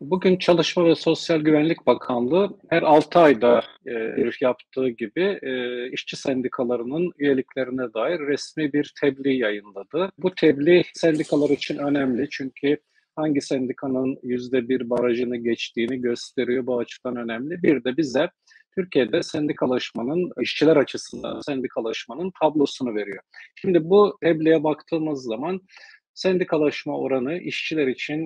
Bugün Çalışma ve Sosyal Güvenlik Bakanlığı her 6 ayda yaptığı gibi işçi sendikalarının üyeliklerine dair resmi bir tebliğ yayınladı. Bu tebliğ sendikalar için önemli çünkü hangi sendikanın %1 barajını geçtiğini gösteriyor. Bu açıdan önemli. Bir de bize Türkiye'de sendikalaşmanın, işçiler açısından sendikalaşmanın tablosunu veriyor. Şimdi bu tebliğe baktığımız zaman sendikalaşma oranı işçiler için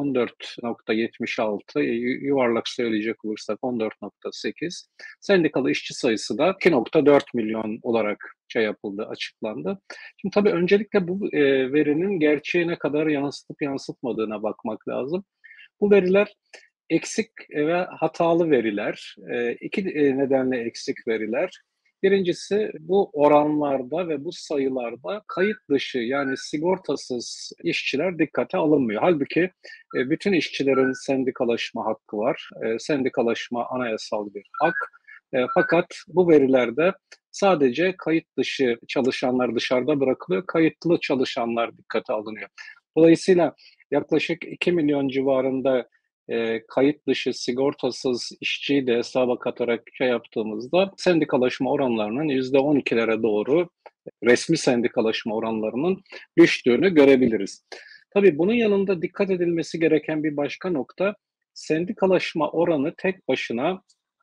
%14,76, yuvarlak söyleyecek olursak 14,8. Sendikalı işçi sayısı da 2,4 milyon olarak açıklandı. Şimdi tabii öncelikle bu verinin gerçeğe ne kadar yansıtıp yansıtmadığına bakmak lazım. Bu veriler eksik ve hatalı veriler. İki nedenle eksik veriler. Birincisi bu oranlarda ve bu sayılarda kayıt dışı yani sigortasız işçiler dikkate alınmıyor. Halbuki bütün işçilerin sendikalaşma hakkı var. Sendikalaşma anayasal bir hak. Fakat bu verilerde sadece kayıt dışı çalışanlar dışarıda bırakılıyor, kayıtlı çalışanlar dikkate alınıyor. Dolayısıyla yaklaşık 2 milyon civarında kayıt dışı sigortasız işçiyi de hesaba katarak yaptığımızda sendikalaşma oranlarının %12'lere doğru resmi sendikalaşma oranlarının düştüğünü görebiliriz. Tabii bunun yanında dikkat edilmesi gereken bir başka nokta, sendikalaşma oranı tek başına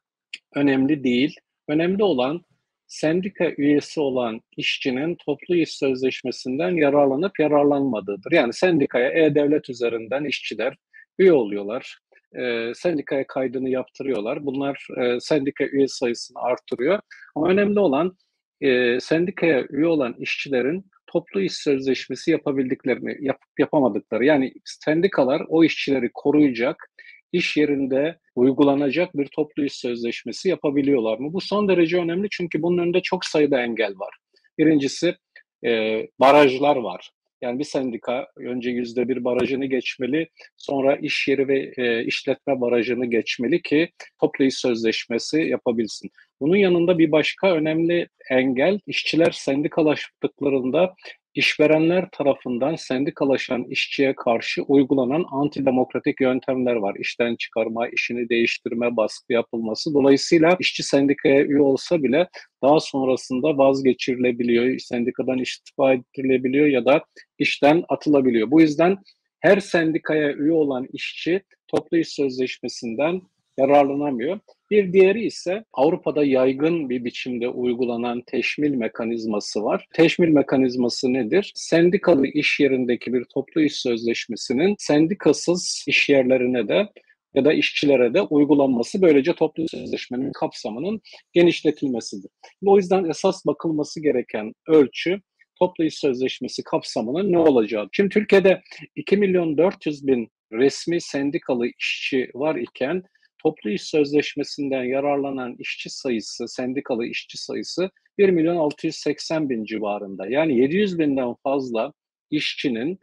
önemli değil. Önemli olan sendika üyesi olan işçinin toplu iş sözleşmesinden yararlanıp yararlanmadığıdır. Yani sendikaya E-Devlet üzerinden işçiler üye oluyorlar. Sendikaya kaydını yaptırıyorlar. Bunlar sendika üye sayısını artırıyor. Ama önemli olan sendikaya üye olan işçilerin toplu iş sözleşmesi yapabildiklerini, yapamadıkları. Yani sendikalar o işçileri koruyacak, iş yerinde uygulanacak bir toplu iş sözleşmesi yapabiliyorlar mı? Bu son derece önemli çünkü bunun önünde çok sayıda engel var. Birincisi barajlar var. Yani bir sendika önce %1 barajını geçmeli, sonra iş yeri ve işletme barajını geçmeli ki toplu iş sözleşmesi yapabilsin. Bunun yanında bir başka önemli engel, işçiler sendikalaştıklarında işverenler tarafından sendikalaşan işçiye karşı uygulanan antidemokratik yöntemler var. İşten çıkarma, işini değiştirme, baskı yapılması. Dolayısıyla işçi sendikaya üye olsa bile daha sonrasında vazgeçirilebiliyor, sendikadan istifa ettirilebiliyor ya da işten atılabiliyor. Bu yüzden her sendikaya üye olan işçi toplu iş sözleşmesinden yararlanamıyor. Bir diğeri ise Avrupa'da yaygın bir biçimde uygulanan teşmil mekanizması var. Teşmil mekanizması nedir? Sendikalı iş yerindeki bir toplu iş sözleşmesinin sendikasız iş yerlerine de ya da işçilere de uygulanması, böylece toplu sözleşmenin kapsamının genişletilmesidir. O yüzden esas bakılması gereken ölçü toplu iş sözleşmesi kapsamının ne olacağı. Şimdi Türkiye'de 2 milyon 400 bin resmi sendikalı işçi var iken toplu iş sözleşmesinden yararlanan işçi sayısı, sendikalı işçi sayısı 1 milyon 680 bin civarında. Yani 700 binden fazla işçinin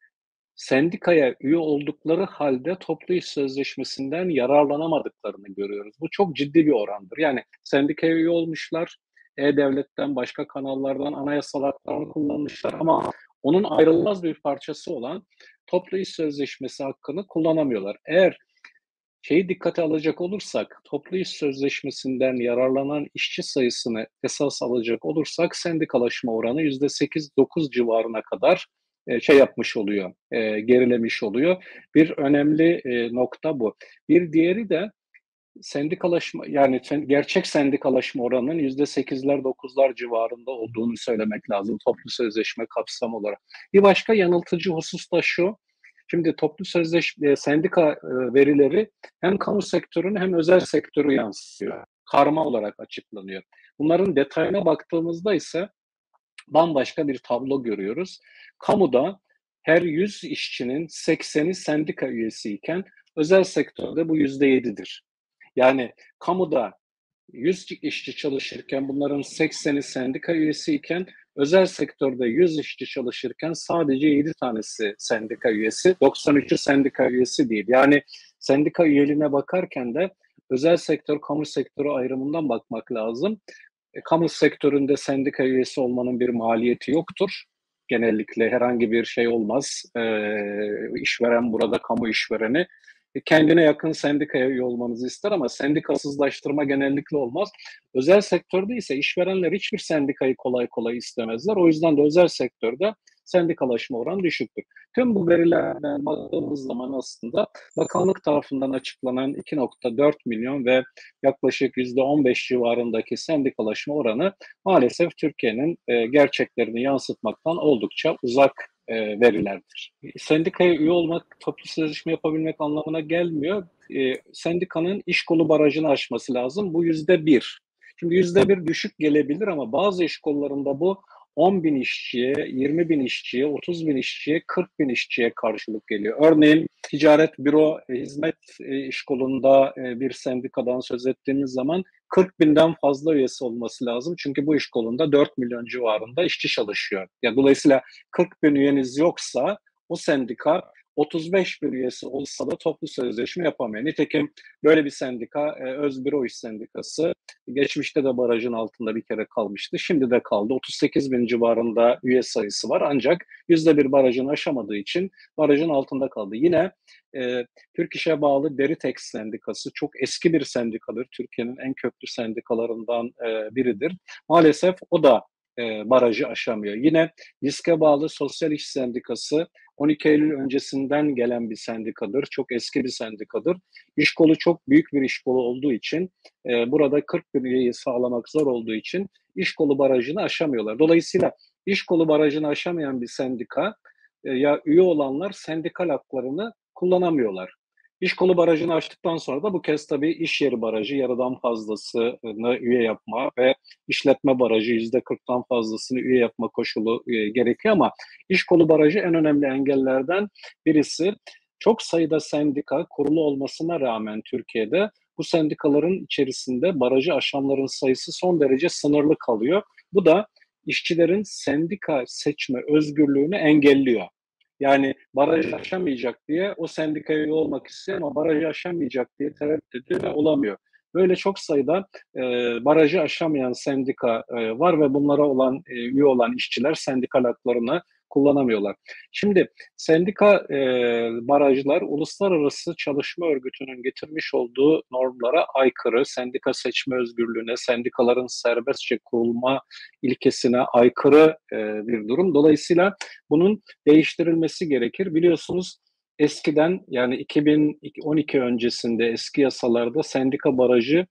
sendikaya üye oldukları halde toplu iş sözleşmesinden yararlanamadıklarını görüyoruz. Bu çok ciddi bir orandır. Yani sendikaya üye olmuşlar, E-Devlet'ten, başka kanallardan anayasal haklarını kullanmışlar ama onun ayrılmaz bir parçası olan toplu iş sözleşmesi hakkını kullanamıyorlar. Eğer dikkate alacak olursak, toplu iş sözleşmesinden yararlanan işçi sayısını esas alacak olursak sendikalaşma oranı %8-9 civarına kadar yapmış oluyor, gerilemiş oluyor. Bir önemli nokta bu. Bir diğeri de sendikalaşma, yani gerçek sendikalaşma oranının %8'ler 9'lar civarında olduğunu söylemek lazım toplu sözleşme kapsamı olarak. Bir başka yanıltıcı husus da şu. Şimdi toplu sözleşme, sendika verileri hem kamu sektörünü hem özel sektörü yansıtıyor. Karma olarak açıklanıyor. Bunların detayına baktığımızda ise bambaşka bir tablo görüyoruz. Kamuda her 100 işçinin 80'i sendika üyesiyken özel sektörde bu %7'dir. Yani kamuda 100 işçi çalışırken bunların 80'i sendika üyesiyken özel sektörde 100 işçi çalışırken sadece 7 tanesi sendika üyesi, 93'ü sendika üyesi değil. Yani sendika üyeliğine bakarken de özel sektör, kamu sektörü ayrımından bakmak lazım. Kamu sektöründe sendika üyesi olmanın bir maliyeti yoktur. Genellikle herhangi bir şey olmaz. İşveren burada kamu işvereni kendine yakın sendikaya üye olmanızı ister ama sendikasızlaştırma genellikle olmaz. Özel sektörde ise işverenler hiçbir sendikayı kolay kolay istemezler. O yüzden de özel sektörde sendikalaşma oranı düşüktür. Tüm bu verilerden baktığımız zaman aslında bakanlık tarafından açıklanan 2,4 milyon ve yaklaşık %15 civarındaki sendikalaşma oranı maalesef Türkiye'nin gerçeklerini yansıtmaktan oldukça uzak verilerdir. Sendikaya üye olmak, toplu sözleşme yapabilmek anlamına gelmiyor. Sendikanın iş kolu barajını aşması lazım. Bu %1. Şimdi %1 düşük gelebilir ama bazı iş kollarında bu 10 bin işçiye, 20 bin işçiye, 30 bin işçiye, 40 bin işçiye karşılık geliyor. Örneğin ticaret, büro, hizmet iş kolunda bir sendikadan söz ettiğimiz zaman 40 binden fazla üyesi olması lazım. Çünkü bu iş kolunda 4 milyon civarında işçi çalışıyor. Yani dolayısıyla 40 bin üyeniz yoksa o sendika 35 bin üyesi olsa da toplu sözleşme yapamıyor. Nitekim böyle bir sendika Özbüro İş Sendikası geçmişte de barajın altında bir kere kalmıştı. Şimdi de kaldı. 38 bin civarında üye sayısı var ancak %1 barajını aşamadığı için barajın altında kaldı. Yine Türk İş'e bağlı Deritex Sendikası çok eski bir sendikadır. Türkiye'nin en köklü sendikalarından biridir. Maalesef o da barajı aşamıyor. Yine YİSK'e bağlı Sosyal İş Sendikası 12 Eylül öncesinden gelen bir sendikadır. Çok eski bir sendikadır. İş kolu çok büyük bir iş kolu olduğu için burada 40 bin üyeyi sağlamak zor olduğu için iş kolu barajını aşamıyorlar. Dolayısıyla iş kolu barajını aşamayan bir sendika ya üye olanlar sendikal haklarını kullanamıyorlar. İş kolu barajını aştıktan sonra da bu kez tabii iş yeri barajı yarıdan fazlasını üye yapma ve işletme barajı %40'tan fazlasını üye yapma koşulu gerekiyor ama iş kolu barajı en önemli engellerden birisi. Çok sayıda sendika kurulu olmasına rağmen Türkiye'de bu sendikaların içerisinde barajı aşanların sayısı son derece sınırlı kalıyor. Bu da işçilerin sendika seçme özgürlüğünü engelliyor. Yani barajı aşamayacak diye o sendikaya üye olmak istiyor ama barajı aşamayacak diye tereddüt ediyor ve olamıyor. Böyle çok sayıda barajı aşamayan sendika var ve bunlara olan üye olan işçiler sendikal haklarını kullanamıyorlar. Şimdi sendika barajlar Uluslararası Çalışma Örgütü'nün getirmiş olduğu normlara aykırı, sendika seçme özgürlüğüne, sendikaların serbestçe kurulma ilkesine aykırı bir durum. Dolayısıyla bunun değiştirilmesi gerekir. Biliyorsunuz eskiden yani 2012 öncesinde eski yasalarda sendika barajı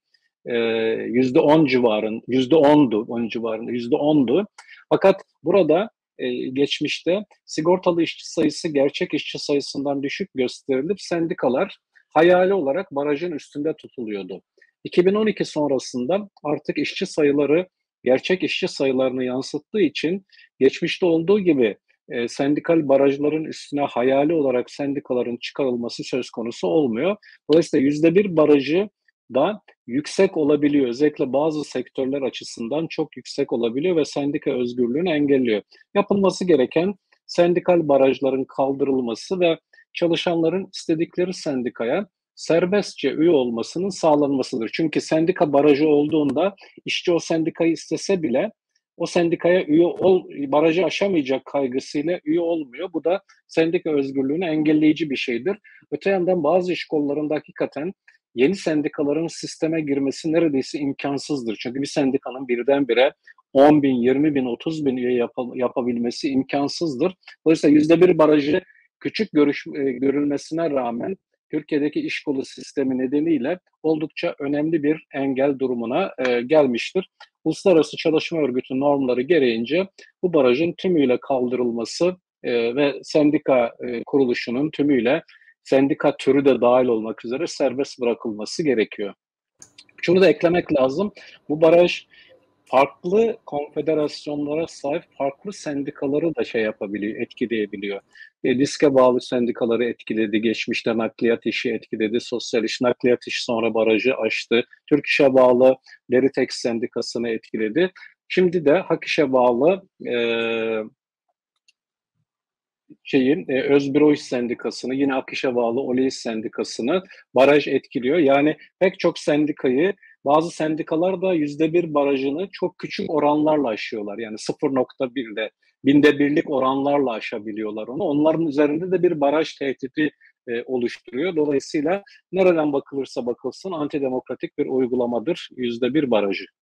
%10 civarında, %10'du, onun civarında %10'du. Fakat burada geçmişte sigortalı işçi sayısı gerçek işçi sayısından düşük gösterilip sendikalar hayali olarak barajın üstünde tutuluyordu. 2012 sonrasında artık işçi sayıları gerçek işçi sayılarını yansıttığı için geçmişte olduğu gibi sendikal barajların üstüne hayali olarak sendikaların çıkarılması söz konusu olmuyor. Dolayısıyla %1 barajı da yüksek olabiliyor. Özellikle bazı sektörler açısından çok yüksek olabiliyor ve sendika özgürlüğünü engelliyor. Yapılması gereken sendikal barajların kaldırılması ve çalışanların istedikleri sendikaya serbestçe üye olmasının sağlanmasıdır. Çünkü sendika barajı olduğunda işçi o sendikayı istese bile o sendikaya barajı aşamayacak kaygısıyla üye olmuyor. Bu da sendika özgürlüğünü engelleyici bir şeydir. Öte yandan bazı iş kollarında hakikaten yeni sendikaların sisteme girmesi neredeyse imkansızdır. Çünkü bir sendikanın birdenbire 10 bin, 20 bin, 30 bin üye yapabilmesi imkansızdır. Dolayısıyla %1 barajı küçük görülmesine rağmen Türkiye'deki iş kolu sistemi nedeniyle oldukça önemli bir engel durumuna gelmiştir. Uluslararası Çalışma Örgütü normları gereğince bu barajın tümüyle kaldırılması ve sendika kuruluşunun tümüyle sendika türü de dahil olmak üzere serbest bırakılması gerekiyor. Şunu da eklemek lazım. Bu baraj farklı konfederasyonlara sahip farklı sendikaları da yapabiliyor, etkileyebiliyor. DİSK'e bağlı sendikaları etkiledi, geçmişte nakliyat işi etkiledi, sosyal iş nakliyat işi sonra barajı aştı. Türk İş'e bağlı Deritex sendikasını etkiledi. Şimdi de Hak İş'e bağlı Özbüro İş Sendikası'nı, yine Akiş'e bağlı Oli İş Sendikası'nı baraj etkiliyor. Yani pek çok sendikayı, bazı sendikalar da %1 barajını çok küçük oranlarla aşıyorlar. Yani 0,1'de, binde birlik oranlarla aşabiliyorlar onu. Onların üzerinde de bir baraj tehdidi oluşturuyor. Dolayısıyla nereden bakılırsa bakılsın antidemokratik bir uygulamadır %1 barajı.